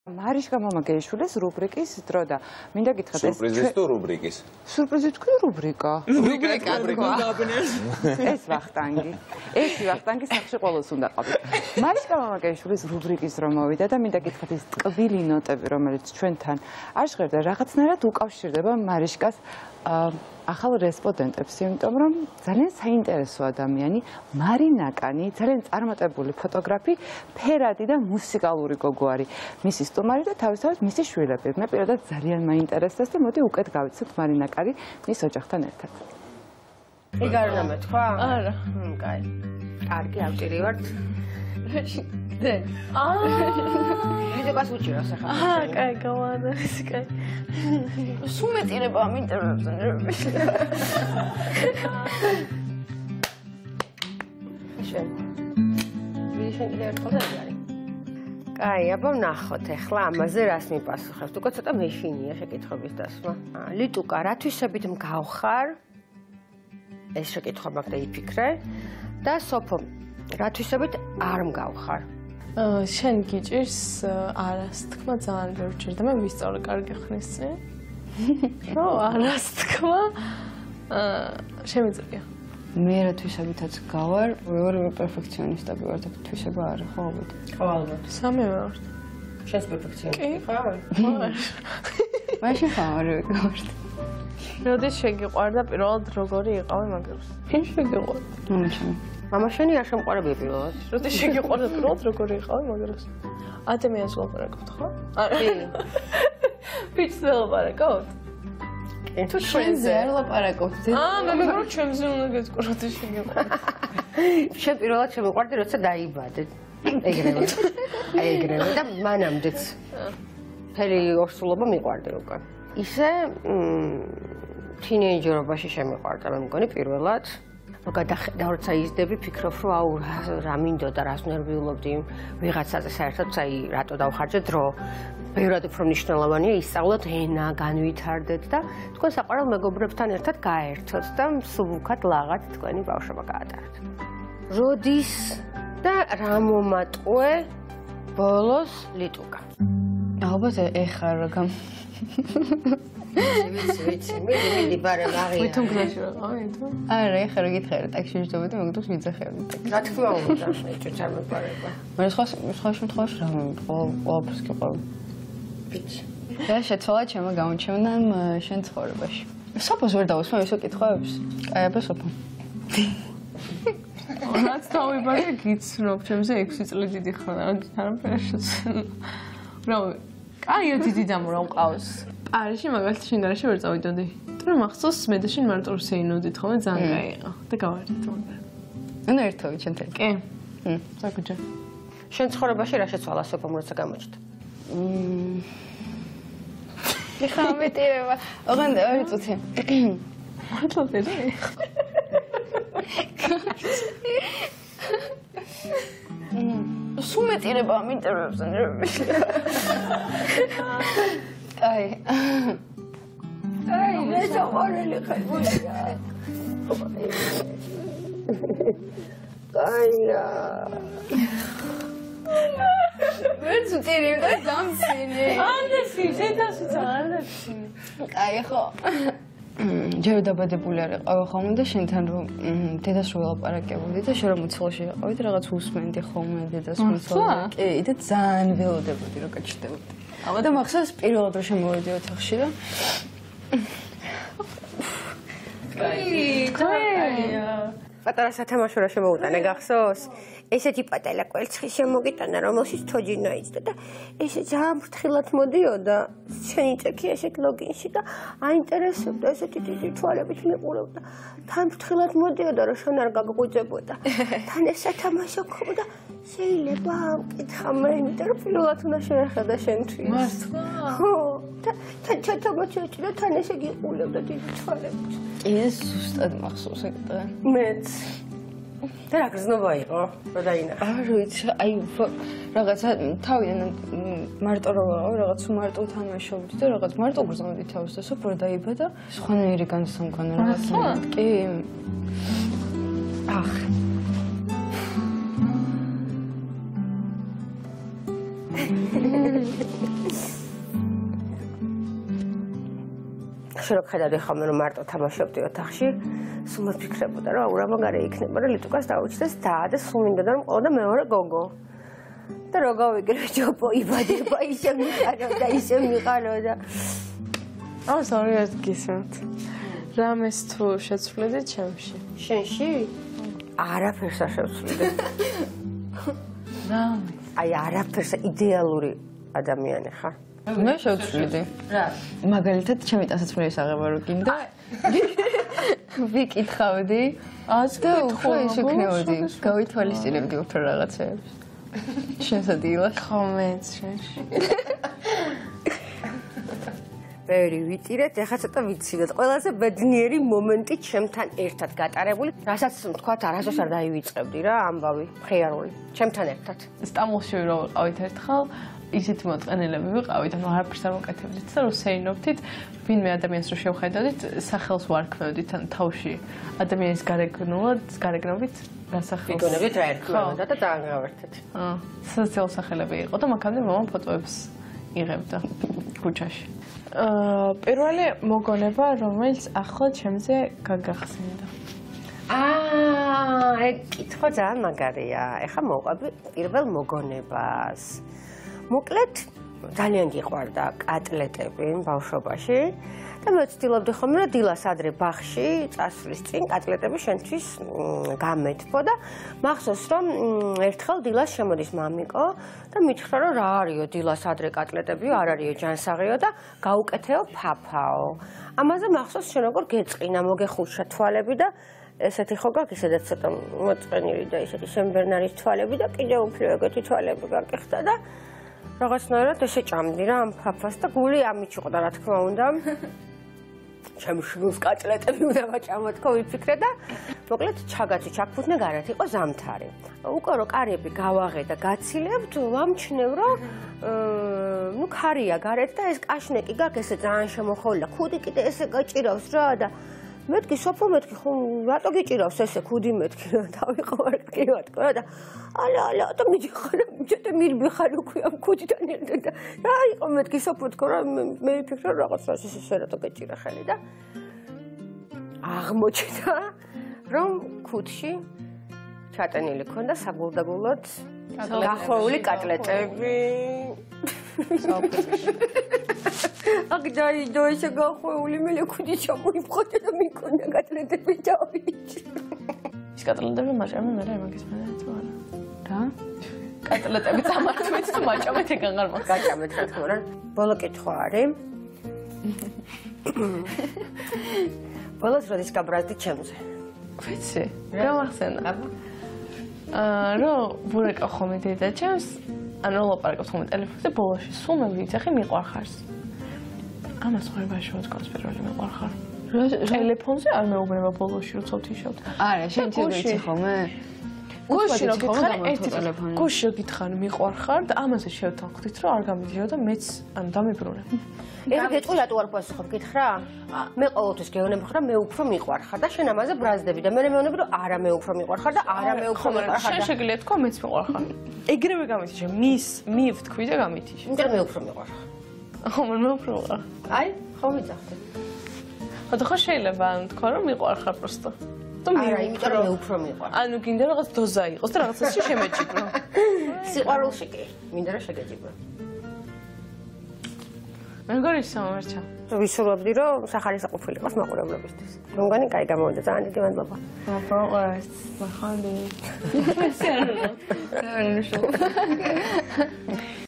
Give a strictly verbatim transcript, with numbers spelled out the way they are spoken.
მარიშკა მამაკეიშვილის რუბრიკის დრო და მინდა გითხრათ ეს სურპრიზის თუ რუბრიკის? სურპრიზი თქვი რუბრიკა. რუბრიკა თქვა. ეს ვახტანგი. ერთი ვახტანგი სახში ყოველს უნდა ყავით. მარიშკა მამაკეიშვილის რუბრიკის დრო მოვიდა და მინდა გითხრათ ეს ტკბილი ნოტები რომელიც ჩვენთან არ ჟღერდა რაღაცნაირად უკავშირდება მარიშკას ახალ რესპონდენტებს, იმიტომ რომ ძალიან საინტერესო ადამიანი, მარინაკანი, ძალიან წარმატებული ფოტოგრაფი, ფერადი და მუსიკალური გოგო არის. მისი სტუმარი და თავისთავად მისი შვილები. მე პირადად ძალიან მაინტერესდეს და მოდი უკეთ გავიცოთ მარინაკარი მის ოჯახთან ერთად. ეგ არ უნდა მეთქვა? არა. კაი. კარგი, ავჭირივართ. დე. აა. ვიდეოს უჭირავს ახლა. აა, კაი, გავადეს, კაი. სუმეტირება ამ ინტერვიუზე. შენ. ვიდი შენ კიდევ ერთხელ დაიარი. კაი, აბა ვნახოთ ახლა ამაზე რას მიპასუხებთ. უკვე ცოტა მეშინია შეკითხების დასმა. ლიტუკა, რა თვისებით მგავხარ? ეს შეკითხვა მაქვს და იფიქრე. და სოფო, რა თვისებით არ მგავხარ? შენ გიჭირს არას თქმა ძალიან ბევრი ჭირდა მე ვისწავლე კარგი ხნის წინ რო არას თქმა შემიძლია მე რა თვისებითაც გავარ ორივე პერფექციონისტები ვართ და თვისება არა ხო ალბათ ხო ალბათ სამი ვართ შენს პერფექციონისტი ხარ მაშინ ხარ ორივე გავართ როდის შეგიყვარდა პირველად როგორი იყავი მაგას შენ შეგიყვარდა მომჩენ მამა შენი არ შემყარებია პირველად. როდის შეგიყვარდა პირველად როგორი იყავი მაგას? ადამიანს ვლაპარაკობთ ხო? კი. ბიჭს ვლაპარაკობთ? თუ ჩვენზე არ ვლაპარაკობთ. აა, მე მეგონა ჩვენზე უნდა გეტყვი როდის შეგიყვარდა. შენ პირველად შემიყვარდი როცა დაიბადე. ეგრევე. აი ეგრევე და მანამდეც. მთელი ორსულობა მიყვარდი უკვე. ისე თინეიჯერობაში შემიყვარდა მე მგონი პირველად. რო გადახედა როცა იზდები ფიქრობ რომ აუ რა მინდოდა რას ნერვიულობდი ვიღაცაზე საერთოდ აი რატო დავხარჯე დრო ბევრად უფრო მნიშვნელოვანია ისწავლოთ ენა განვითარდეთ და თქვენ საყვარელ მეგობრებთან ერთად გაერთოთ და მსუბუქად ლაღად თქვენი ბავშვობა გაატაროთ როდის და რა მომატყუე ბოლოს ლიტუკა ალბათ ეხარ რა ვიცი, ვიცი, მიდი, მიდი, ბარე, მაღია. ვითომ გზაში ვიყავი, თუ? არა, ეხლა რა გითხარი, ტაქსში ვიჯდობდი, მეგობრებს ვიძახებდი. რა თქმა უნდა, ეჭვ არ მეპარება. მე სხვა სხვა შემთხვევაში რა ყველაფერს გიყვარდა. ბიჭი. და შეცვალა ჩემო გამოჩენამ შენ ცხოვრებაში. სოფოს ვერ დავუსვა ისო კითხვებს. კაი, აბა სოფო. რაც დავიბარე გიცნობ, ჩემზე ექვსი წელი დიდი ხარ, არაფერშიც. რა კაია დიდი დამურა მყავს. პარიში მაგალითად შინდარაში ვერ წავიდოდი. თუ მახსოვს მე და შენ მარტო რუსეინოდით ხოლმე ძალიან კაი იყო. და გავარდით უნდა. ანუ ერთოვი ჩემთან. კი. ჰმ, საკუჯა. შენ ცხოვრებაში რა შეცვალა სოფომ როცა გამოჩნდა? მმ. ეხლა მეტირება. ოღონდ ორი წუთი. მართლა დედა. სუმეტირება ამ ინტერვიუზე. აი. აი, მე საყვარელი ხარ. აია. ვერ წუთირი და დამსინი. ანდესი, შეთასუც ანდესი. აი ხო. ჯერ დაბადებული არ იყავი ხოლმე და შენთან რომ დედას რო ველაპარაკებოდი და შენ რომ მუცელში იყავი და რაღაც უსმენდი ხოლმე დედას მუცელში. კი, და ძალიან ველოდებოდი რომ გაჩნდებოდი. აბა და მახსოვს პირველად რომ შემოვედი ოთახში და კაი, კაია. პატარა სათამაშო რა შემოუტანე გახსოვს? ესეთი პატარა კვერცხი შემოგიტანა რომელშიც თოჯინა იცდა და ესე ძალიან ფრთხილად მოდიოდა შენი წექი ესეთ ლოგინში და აინტერესებდა ესეთი დიდი თვალებით მიყურებდა თან ფრთხილად მოდიოდა რომ შენ არ გაგღვიძებოდა თან ეს სათამაშო ქობდა შეიძლება ამკითხა მე იმიტომ რომ პირველად უნდა შეეხედა შენთვის მართლა? ხო და თან ჩათამაშო ჭირა თან ესე გიყულებდა დიდი თვალებით ეს ზუსტად მახსოვს ეგ დღე მეც და რა გრძნობა იყო რა დაინახა არ ვიცი აი რაღაცა თავიდან მარტო რო ვიყავი რაღაც მარტო თამაშობდი და რაღაც მარტო გრძნობდი თავს და სოფრო დაიბადა სხვანაირი განცდა მქონდა რაღაცა კი ახ შენ ხედავდი ხოლმე რომ მარტო თამაშობდი ოთახში, სულ მოფიქრებოდა რომ აუ რა მაგარი იქნება რომ ლიტუკას დაუჩდეს და და სულ მინდოდა რომ ყოდა მეორე გოგო. და რო გავიგე ჯობო იბადება ისე მიყარო და ისე მიყარო და აუ ზორიად გისმენთ. რამეს თუ შეცვლიდით ჩემში? შენში? არაფერს არ შევცვლიდე. რამე? აი არაფერს იდეალური ადამიანი ხარ? მე შევცვლიდი. რა? მაგალითად, ჩემი ტანსაცმლის აღება რო გინდა. ვიკითხავდი. ას და უფრო ის იქნებოდი. გავითვალისწინებდი უფრო რაღაცეებს. შესადილას. კომენტს შენში. ბევრი ვიტირეთ, ეხლა ცოტა ვიცილოთ. ყველაზე ბედნიერი მომენტი ჩემთან ერთად გატარებული, რასაც თქვათ არასდროს არ დაივიწყებდი რა ამბავი, მხიარული. ჩემთან ერთად. სტამბოლში რო ვიყავით ერთხელ, ისეთი მოწყენილები ვიყავით, ანუ არაფერს არ ვაკეთებდით და რო სეინობდით, ვინმე ადამიანს რო შევხედავდით, სახელს ვარქმევდით, ან თავში ადამიანის გარეგნულად, გარეგნობით გასახელს. ვიგონებდით რა ერქმევდა და დაანგავერთეთ. აა, სოციალურ სახელები იყო და მაგამდე მამა ფოტოებს იღებდა ქუჩაში. აა, პირველი მოგონება, რომელიც ახლა ჩემზე გაგახსენდა. აა, ეგ კითხვა ძალიან მაგარია. ეხლა მოვყვები პირველ მოგონებას. მოკლედ, ძალიან გიყვარდა კატლეტები ბავშვობაში და მე ვცდილობდი ხოლმე რომ დილას ადრე ბაღში წასვლის წინ კატლეტები შენთვის გამეთბო და მახსოვს რომ ერთხელ დილას შემოდის მამიკო და მითხრა რომ რა არისო დილას ადრე კატლეტებიო, არ არისო ჯანსაღიო და გაუკეთეო ფაფაო. ამაზე მახსოვს შენ როგორ გეწყინა, მოგეხუშა თვალები და ესეთი ხო გაქვს ისედაც ცოტა მოწყენილი და ისეთი შემბერნარის თვალები და კიდევ უფრო ეგეთი თვალები გაკეხდა და რაღაცნაირად ესე ჭამდი რა ამ ფაფას და გული ამით იყო და რა თქმა უნდა ჩემი შვილს კატლეტები უნდა ვაჭამო თქო ვიფიქრე და მოკლედ ჩაგაცი ჩაგფუთნე გარეთ იყო ზამთარი უკვე რო კარები გავაღე და გაცილებ ვამჩნევ რომ ნუ ქარია გარეთ და ეს კაშნეკი გაქვს ესე ძალიან შემოხოლი და ქუდი კიდე ესე გაჭირავს რა და მეთქი სოფო მეთქი ხო რატო გიჭირავს ესე ქუდი მეთქი რა დავიყავარ კი ვატყო და ალა ალა და მიდიხარ მეჭე მირბიხარ უკვე ამ ქუდიდან ერთად და რა იყო მეთქი სოფო თქო რა მე ვიფიქრე რაღაც რა ესე რატო გაჭირა ხელი და აღმოჩნდა რომ ქუდში ჩატენილი ქონდა საგულდაგულოდ გახვეული კატლეტები აქ დაიდო ესე გახვეული მე ლექუდი ჩამოიფხოთე და მიქონდა კატლეტები დავიჭი ის კატლეტები მაჭამე მე რა მაგის მე თუ არა რა კატლეტები წამართვით თუ მაჭამეთ ეგან არ მაქვს გაჭამეთ რა თქმა უნდა ბოლო კითხვა არის ბოლოს როდის გაბრაზდი ჩემზე ვიცი რა მახსენა აა რო ბურეკა ხომ დედა ჩემს ანუ ლაპარაკობს ხომ ტელეფონზე ბოლოში სულ მე ვიცახი მიყვარხარს ამას ხარბაში ვთქვას პირველი მიყვარხარ ტელეფონზე არ მეუბნება ბოლოში როცა ვთიშავთ არა შენ თვითონ ხოლმე გუში რო გითხარ ერთი ტელეფონი გუში რო გითხარ მიყვარხარ და ამაზე შევთანხმდით რომ არ გამიჯერო და მეც ანუ დამიბრუნე ეხლა გეტყვი რატო არ პასუხობ გითხრა მე ყოველთვის გეუბნები ხარ და მე უფრო მიყვარხარ და შენ ამაზე ბრაზდები და მე მეუბნები რომ არა მე უფრო მიყვარხარ და არა მე უფრო მიყვარხარ შენ შეგიძლია თქვა მეც მიყვარხარ ეგრევე გამითიშე მის მივ თქვი და გამითიშე იმიტომ მე უფრო მიყვარხარ ხომ მე უფრო ვიყარ აი ხო ვიძახდი ხოდა ხო შეიძლება ანუ თქვა რომ მიყვარხარ პროსტო და მე არა იმიტომ რომ მე უფრო მიყვარხარ ანუ გინდა რაღაც დოზა იყოს და რაღაცაში შემეჭიბრო სიყვარულში კი მინდა რომ შეგეჭიბრო მეგონის სამარჩა ვისურვებდი რომ სახალისაყოფილი იყოს მაყურებლობისთვის რომგანი კაი გამოვიდა ძალიან დიდი მადლობა აპროყეს მახანდი ეს არა რა რა